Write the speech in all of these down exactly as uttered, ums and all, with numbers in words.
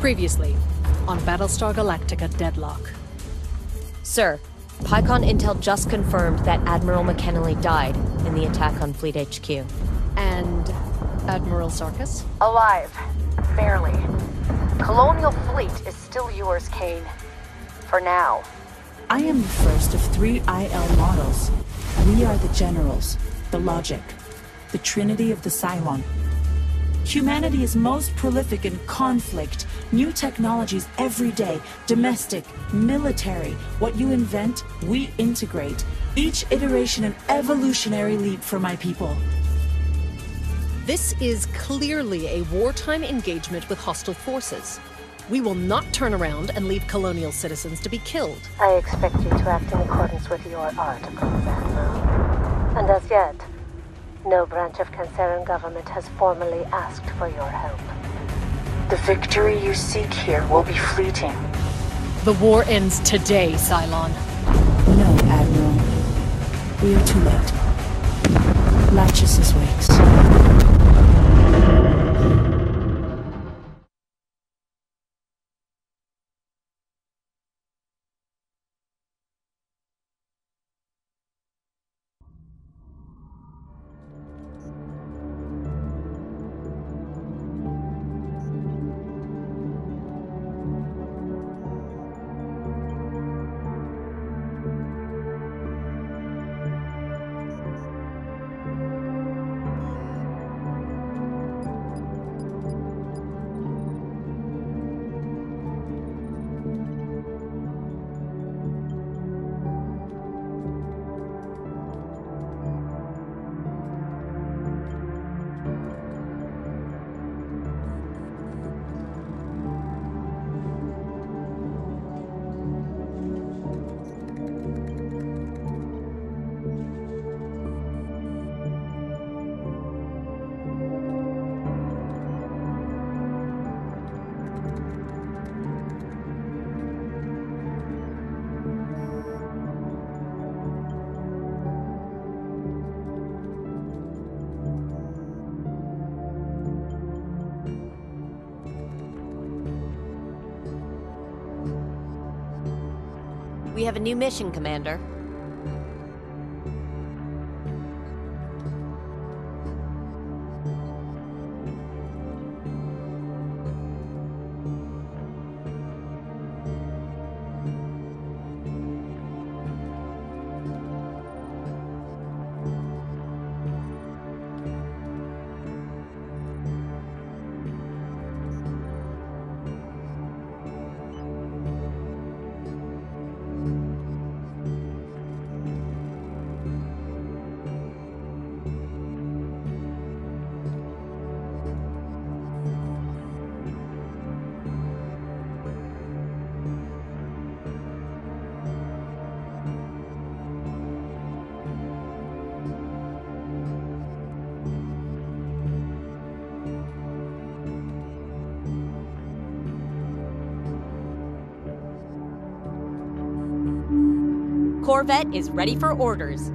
Previously, on Battlestar Galactica Deadlock. Sir, PyCon Intel just confirmed that Admiral McKinley died in the attack on Fleet H Q. And Admiral Sarkis? Alive. Barely. Colonial Fleet is still yours, Kane. For now. I am the first of three I L models. We are the Generals, the Logic, the Trinity of the Cylon. Humanity is most prolific in conflict, new technologies every day, domestic, military. What you invent, we integrate. Each iteration an evolutionary leap for my people. This is clearly a wartime engagement with hostile forces. We will not turn around and leave colonial citizens to be killed. I expect you to act in accordance with your articles, Admiral. And as yet, no branch of Canceran government has formally asked for your help. The victory you seek here will be fleeting. The war ends today, Cylon. No, Admiral. We are too late. Lachesis waits. We have a new mission, Commander. Corvette is ready for orders.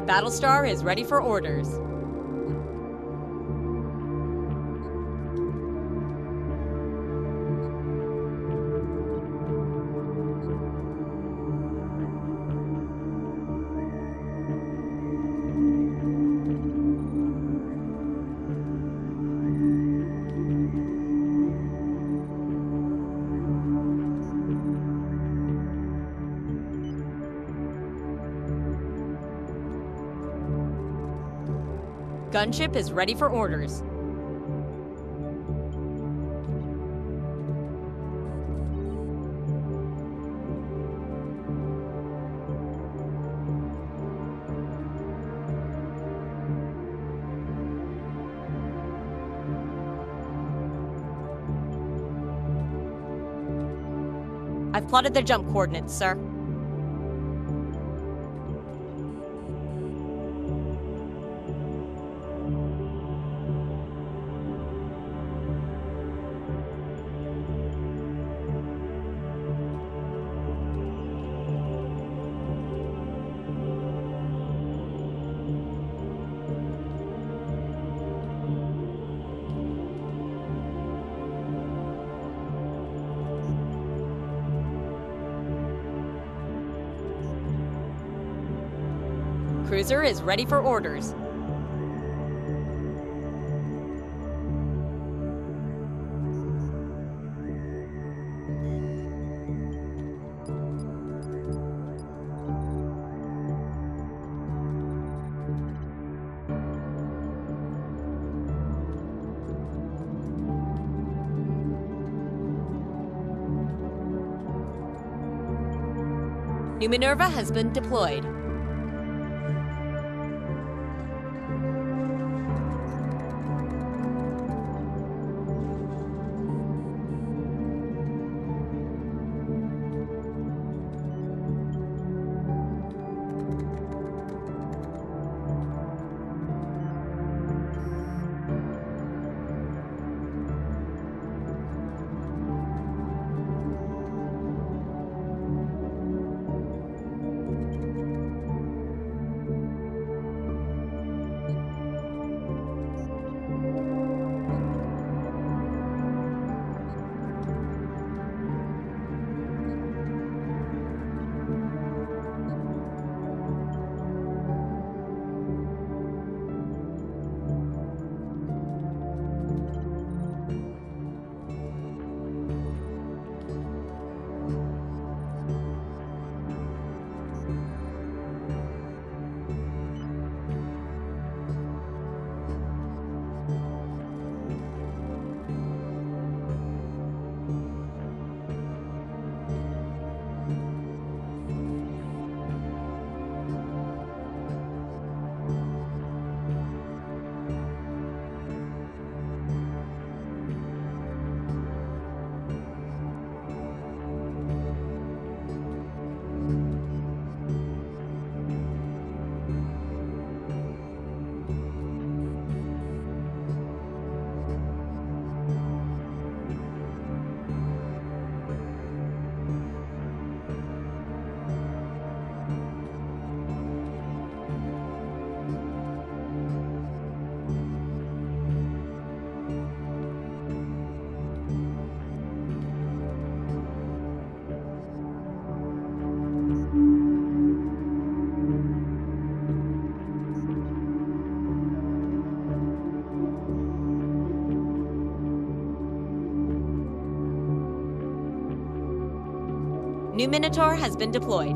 Battlestar is ready for orders. Gunship is ready for orders. I've plotted their jump coordinates, sir. Cruiser is ready for orders. New Minerva has been deployed. New Minotaur has been deployed.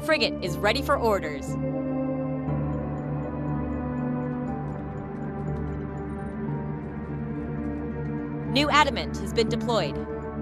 frigate is ready for orders. New adamant has been deployed.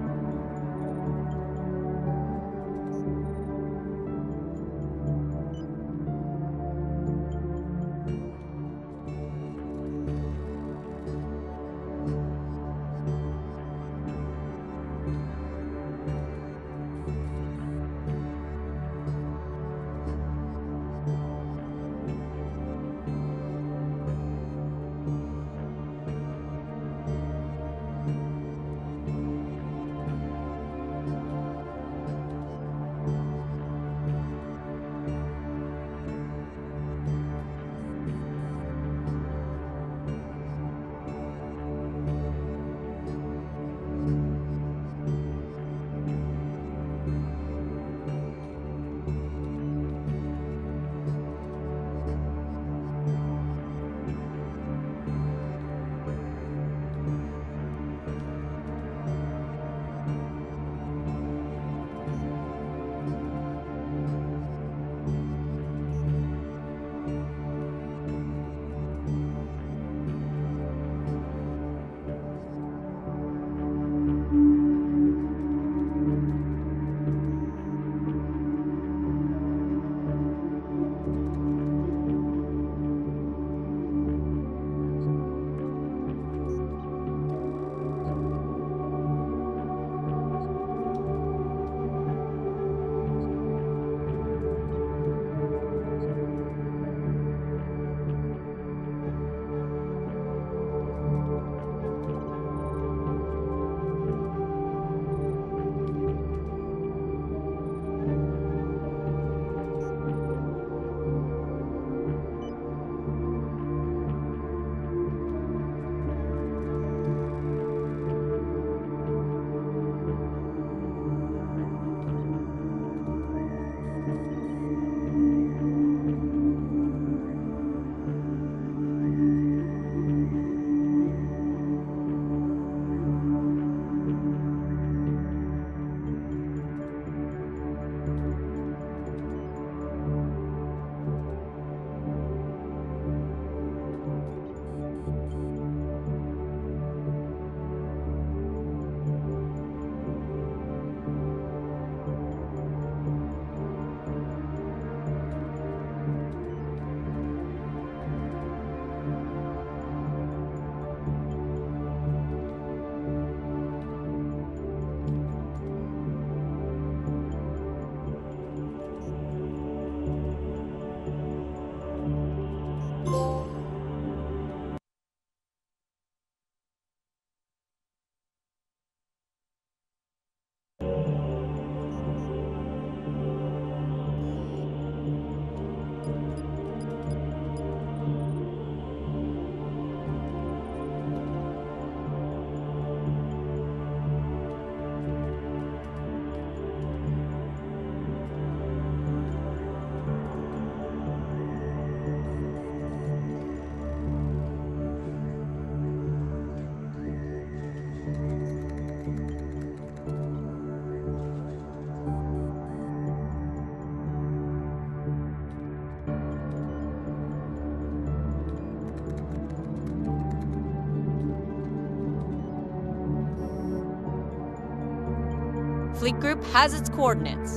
Fleet Group has its coordinates.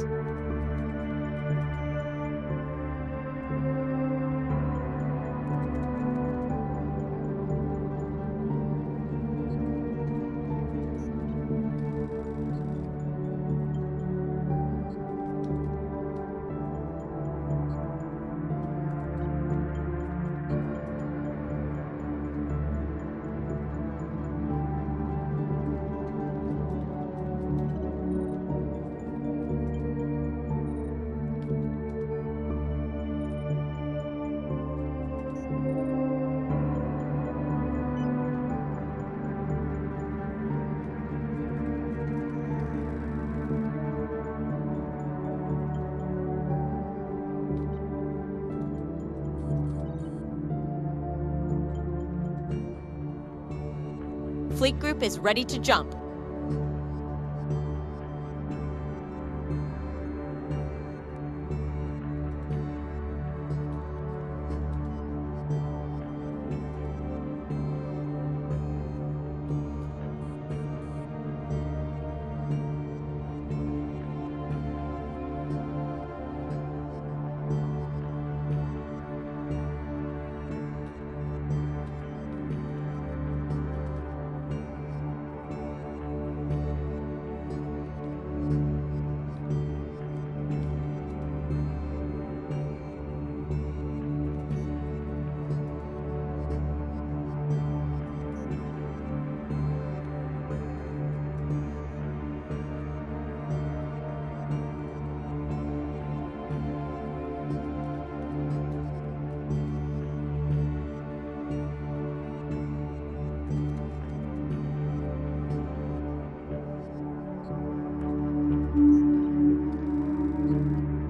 Fleet Group is ready to jump.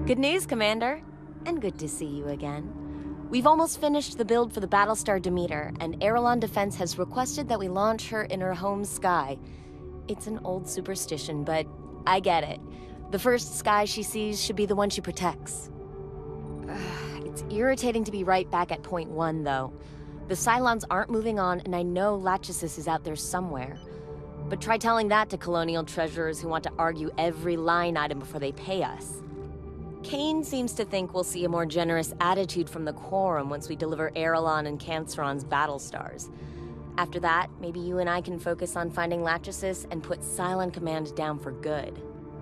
Good news, Commander. And good to see you again. We've almost finished the build for the Battlestar Demeter, and Aerolon Defense has requested that we launch her in her home sky. It's an old superstition, but I get it. The first sky she sees should be the one she protects. It's irritating to be right back at point one, though. The Cylons aren't moving on, and I know Lachesis is out there somewhere. But try telling that to colonial treasurers who want to argue every line item before they pay us. Kane seems to think we'll see a more generous attitude from the Quorum once we deliver Aerolon and Canceron's Battlestars. After that, maybe you and I can focus on finding Lachesis and put Cylon Command down for good.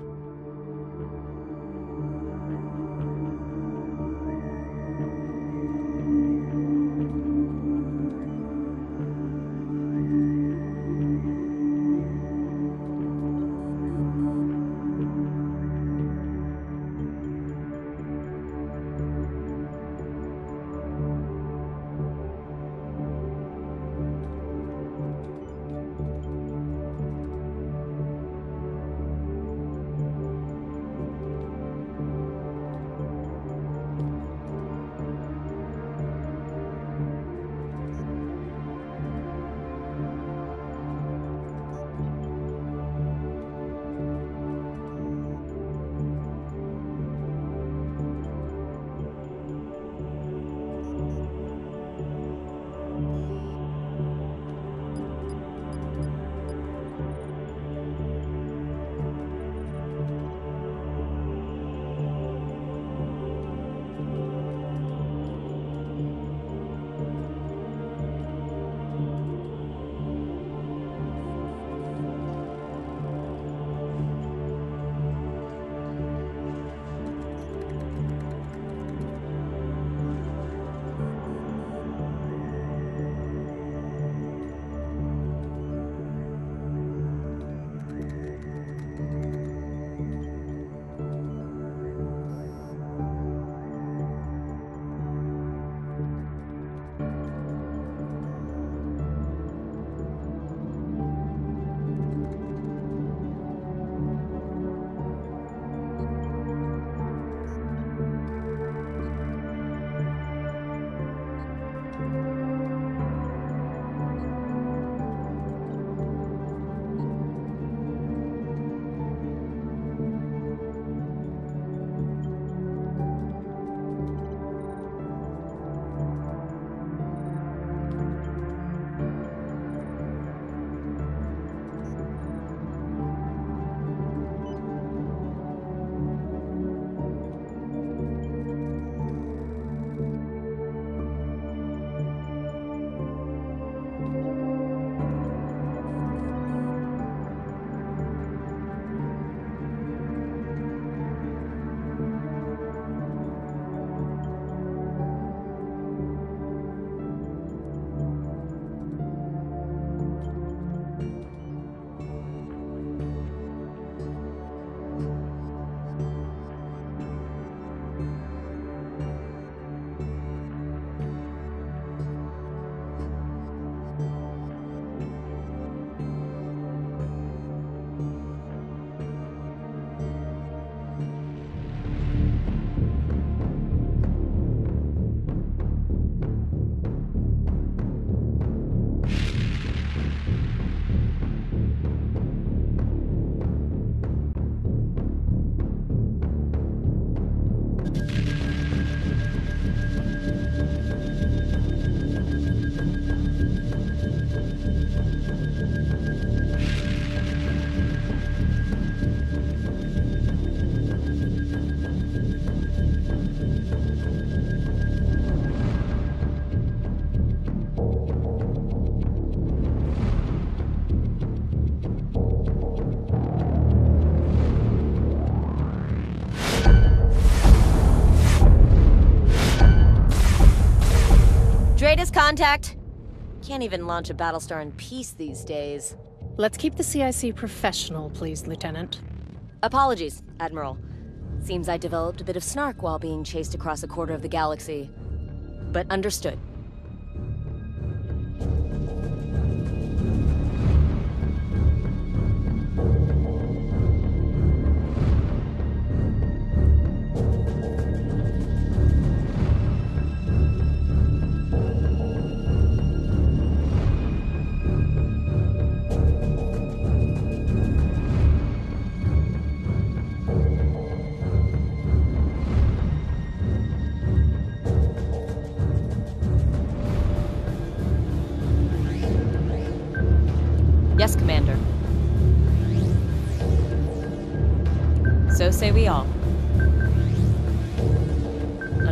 Latest contact. Can't even launch a Battlestar in peace these days. Let's keep the C I C professional, please, Lieutenant. Apologies, Admiral. Seems I developed a bit of snark while being chased across a quarter of the galaxy. But understood.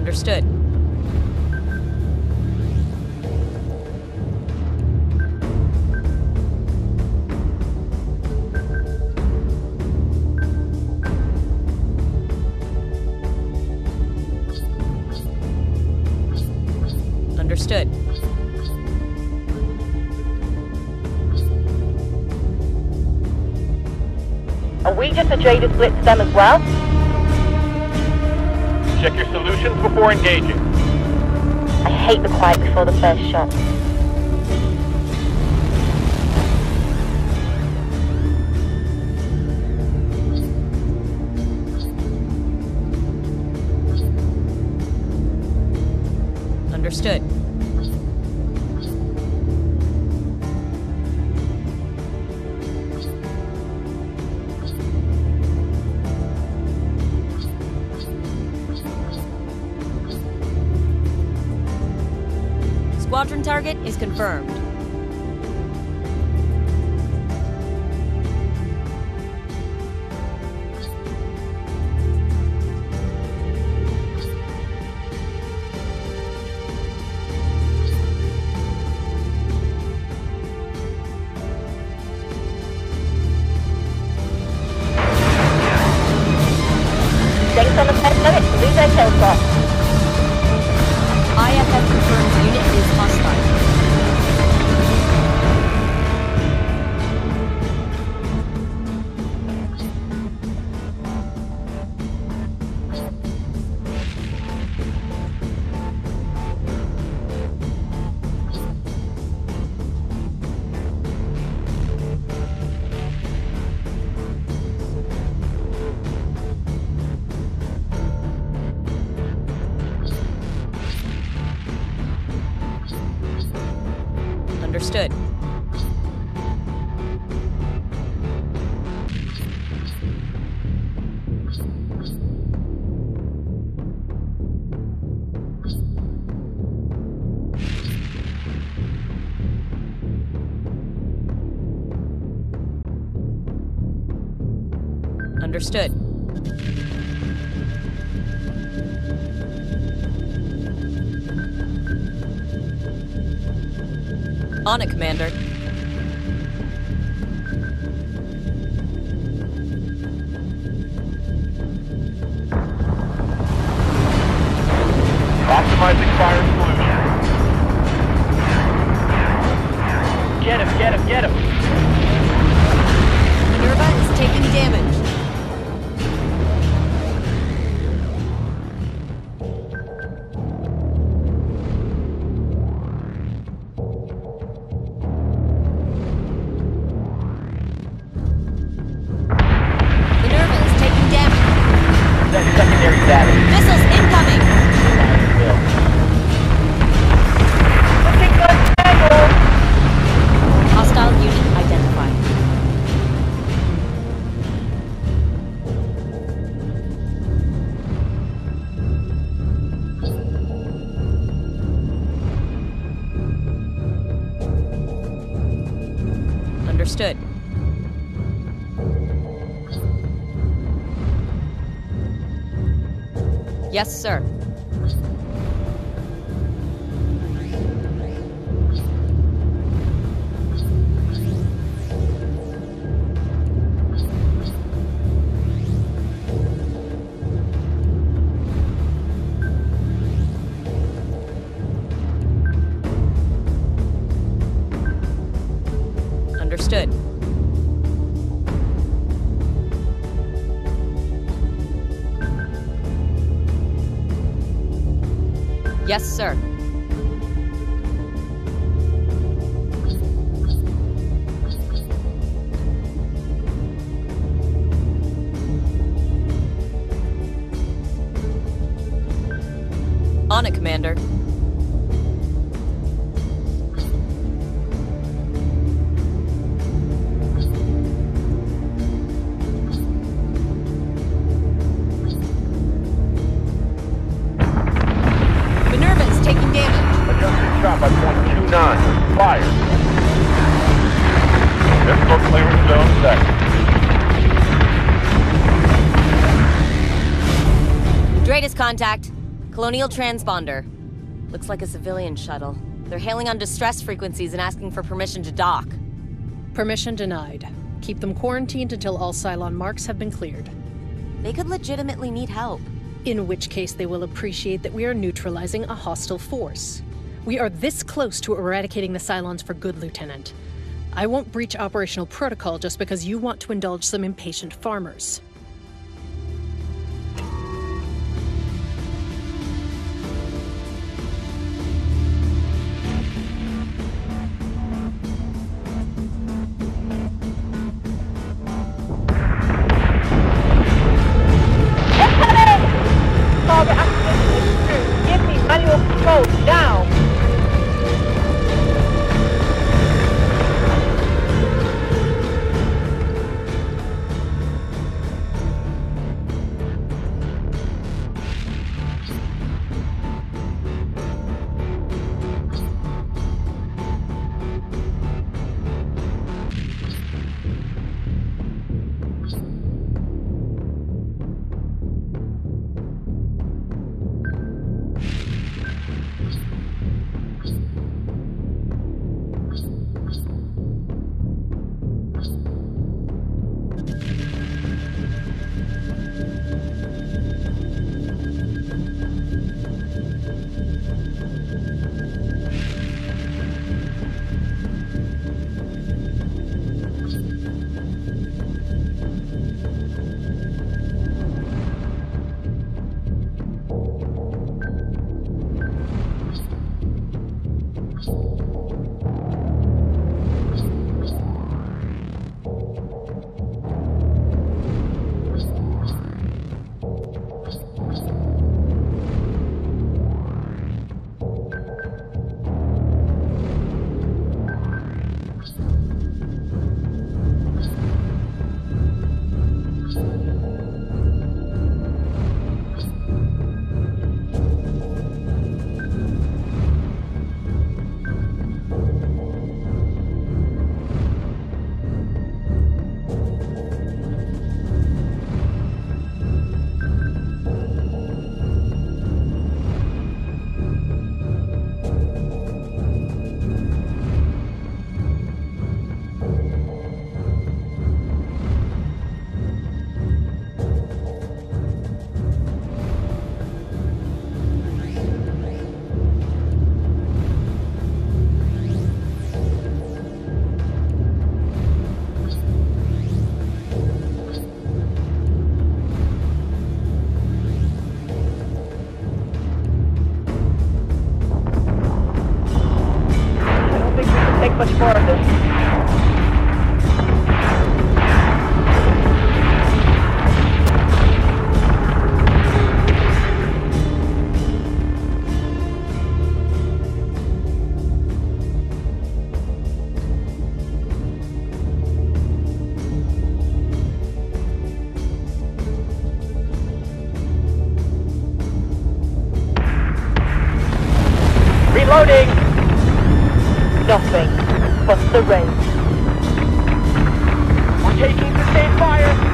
Understood. Understood. Are we just a Jade to split to them as well? Check your solutions before engaging. I hate the quiet before the first shot. Understood. Squadron target is confirmed. Things on the ten minutes to lose their kill spot. I F F confirms unit is hostile. Understood. Understood. On it, Commander. Optimizing fire solution. Get him, get him, get him! Minerva is taking damage. Secondary damage. Missiles incoming! Hostile unit identified. Understood. Yes, sir. Understood. Yes, sir. On it, Commander. Minerva is taking damage. Adjusting shot by point two nine. Fire. Missile clearance zone set. Dratus contact. Colonial transponder. Looks like a civilian shuttle. They're hailing on distress frequencies and asking for permission to dock. Permission denied. Keep them quarantined until all Cylon marks have been cleared. They could legitimately need help. In which case they will appreciate that we are neutralizing a hostile force. We are this close to eradicating the Cylons for good, Lieutenant. I won't breach operational protocol just because you want to indulge some impatient farmers. Target acquisition is through. Give me manual control now. Much more of this. Reloading! Nothing but the rain. We're taking sustained fire!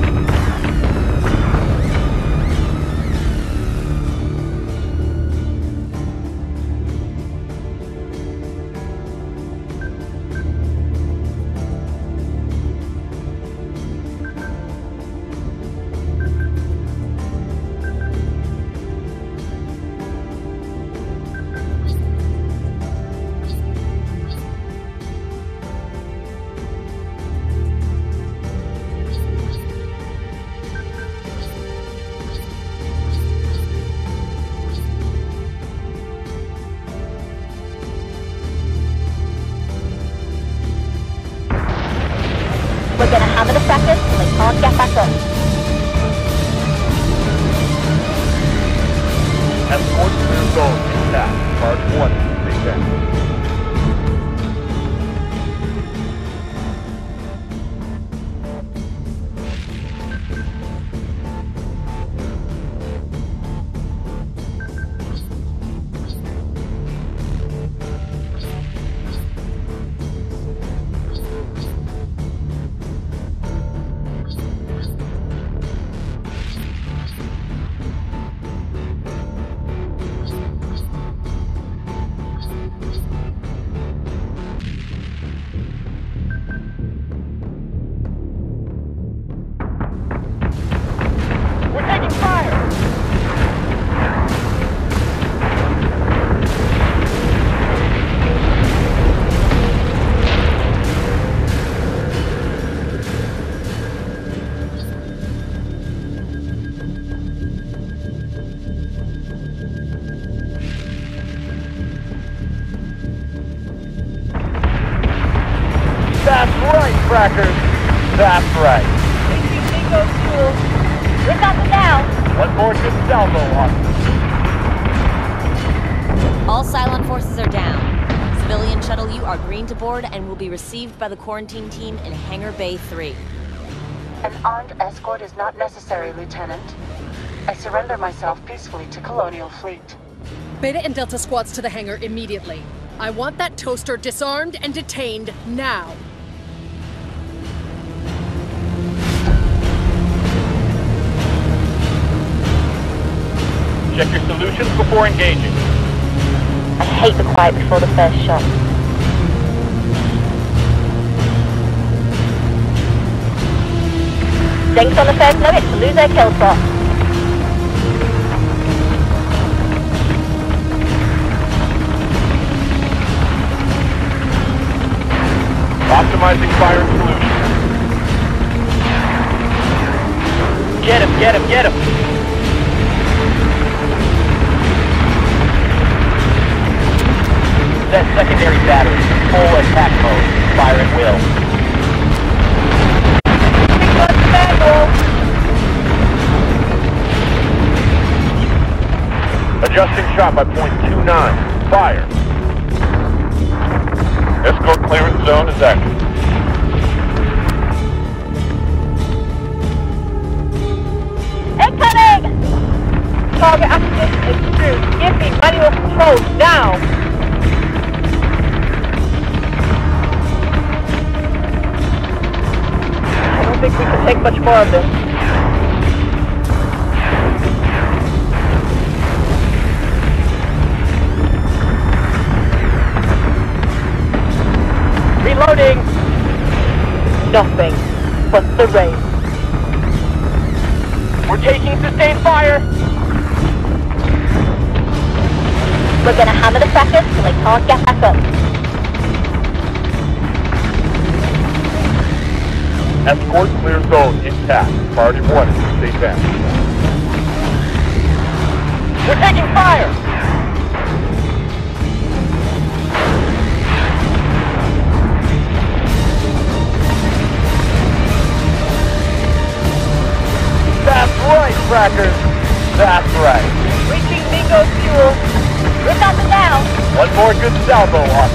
trackers. That's right. Reaching bingo fuel. We're got them now. One more good salvo on. All Cylon forces are down. Civilian Shuttle U are green to board and will be received by the quarantine team in Hangar Bay three. An armed escort is not necessary, Lieutenant. I surrender myself peacefully to Colonial Fleet. Beta and Delta squads to the hangar immediately. I want that toaster disarmed and detained now. Check your solutions before engaging. I hate the quiet before the first shot. Jinx on the first nugget to lose their kill spot. Optimizing fire solution. Get him, get him, get him! Set secondary battery. Full attack mode. Fire at will. Adjusting shot by point two nine. Fire. Escort clearance zone is active. Incoming! Target acquisition is through. Give me manual controls now! I don't think we can take much more of this. Reloading! Nothing but the rain. We're taking sustained fire! We're gonna hammer the trackers till they can't get back up. Escort clear zone intact. Priority one is to stay down. We're taking fire! That's right, trackers! That's right. Reaching bingo fuel. We're got them now. One more good salvo on.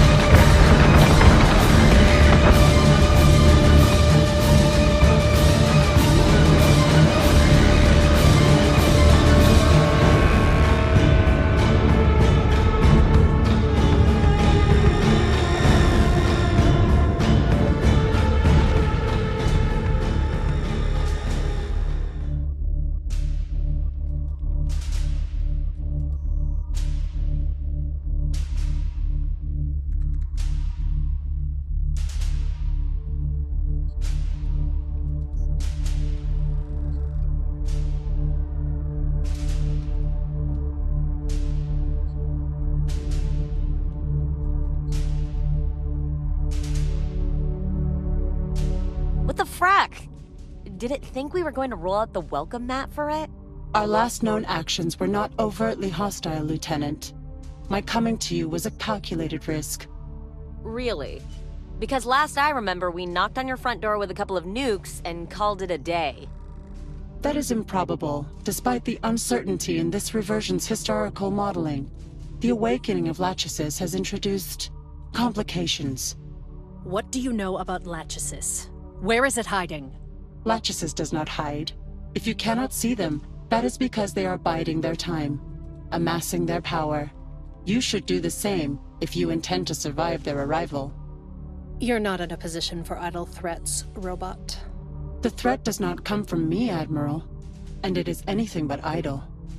What the frack? Did it think we were going to roll out the welcome mat for it? Our last known actions were not overtly hostile, Lieutenant. My coming to you was a calculated risk. Really? Because last I remember, we knocked on your front door with a couple of nukes and called it a day. That is improbable, despite the uncertainty in this reversion's historical modeling. The awakening of Lachesis has introduced complications. What do you know about Lachesis? Where is it hiding? Lachesis does not hide. If you cannot see them, that is because they are biding their time, amassing their power. You should do the same if you intend to survive their arrival. You're not in a position for idle threats, robot. The threat does not come from me, Admiral, and it is anything but idle.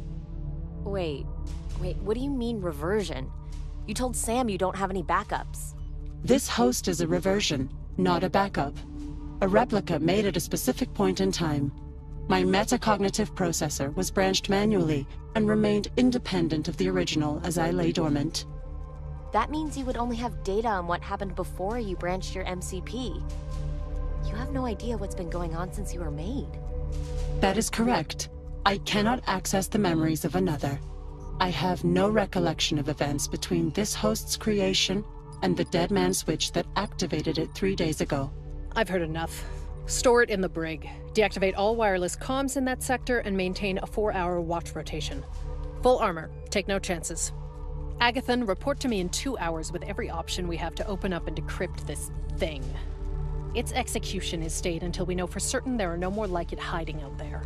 Wait, wait, what do you mean reversion? You told Sam you don't have any backups. This host is a reversion, not a backup. A replica made at a specific point in time. My metacognitive processor was branched manually and remained independent of the original as I lay dormant. That means you would only have data on what happened before you branched your M C P. You have no idea what's been going on since you were made. That is correct. I cannot access the memories of another. I have no recollection of events between this host's creation and the dead man switch that activated it three days ago. I've heard enough. Store it in the brig. Deactivate all wireless comms in that sector and maintain a four-hour watch rotation. Full armor. Take no chances. Agathon, report to me in two hours with every option we have to open up and decrypt this thing. Its execution is stayed until we know for certain there are no more like it hiding out there.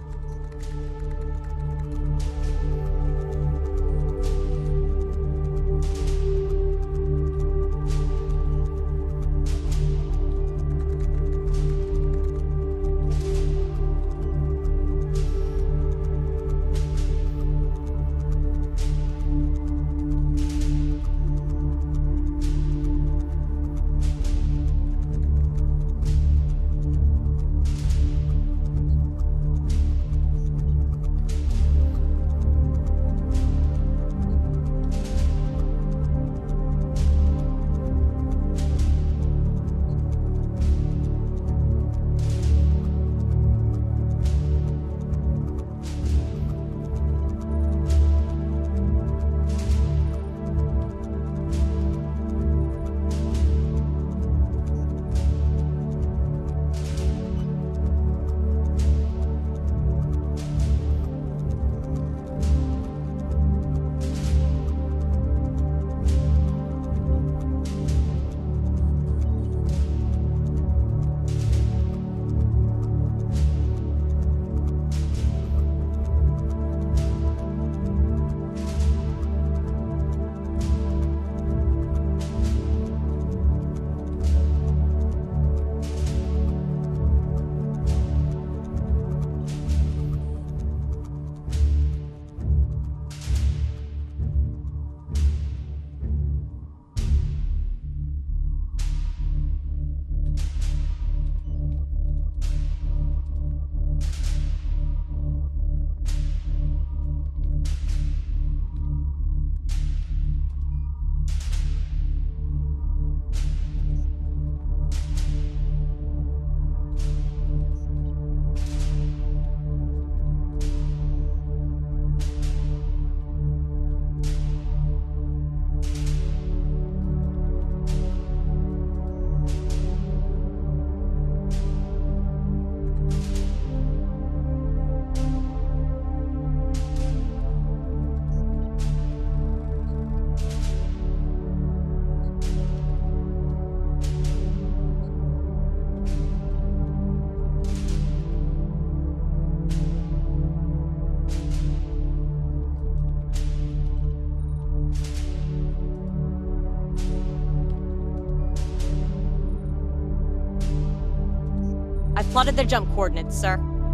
I've plotted their jump coordinates, sir.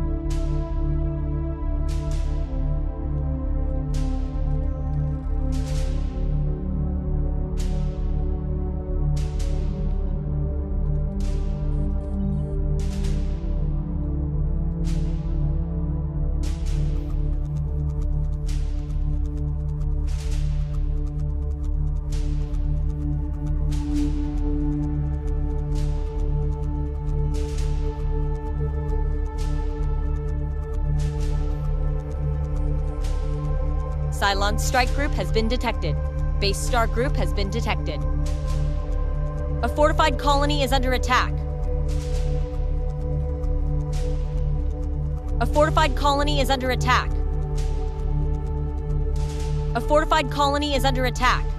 Cylon strike group has been detected. Base star group has been detected. A fortified colony is under attack. A fortified colony is under attack. A fortified colony is under attack.